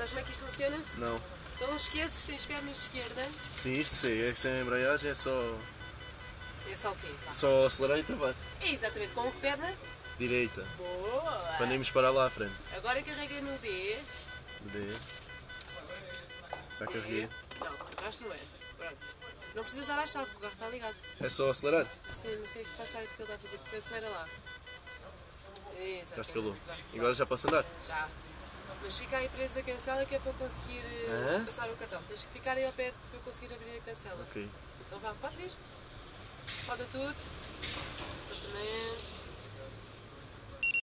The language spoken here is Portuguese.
Sabes como é que isto funciona? Não. Então esqueces, tens perna esquerda. Sim, isso sei. É que sem embreagem é só... É só o quê? Pá. Só acelerar e travar. É exatamente com que perna? Direita. Boa! Para nem me parar lá à frente. Agora carrega no D. D. Já carreguei. Não, carregaste no F. Pronto. Não precisas dar à chave, porque o carro está ligado. É só acelerar? Sim, não sei o que se passa o que ele está a fazer, porque acelera lá. Exatamente. Já se calou. E agora já posso andar? Já. Mas fica aí presa a cancela que é para eu conseguir passar o cartão. Tens que ficar aí ao pé para eu conseguir abrir a cancela. Ok. Então vá, podes ir. Roda tudo. Exatamente.